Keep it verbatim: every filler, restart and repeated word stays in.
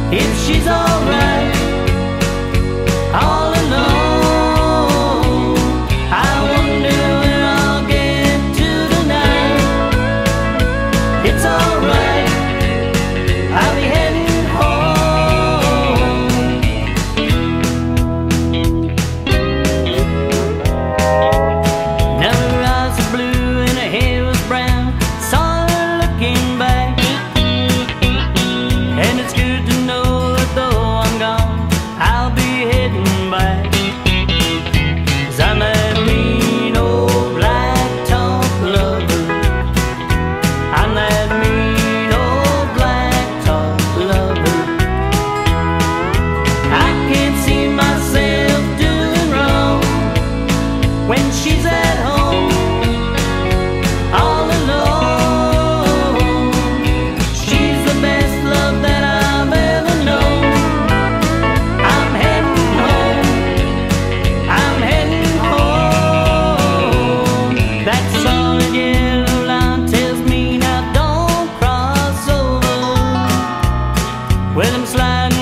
if she's alright. All alone, I wonder where I'll get to tonight. It's alright, I'll be heading home. Now her eyes are blue and her hair was brown. Saw her looking back, and it's good to know that though I'm gone, I'll be heading back. 'Cause I'm that mean old blacktop lover. I'm that mean old blacktop lover. I can't see myself doing wrong when she's at home, all alone. She's the best love that I've ever known. I'm heading home, I'm heading home. That solid yellow line tells me now don't cross over. Well, I'm sliding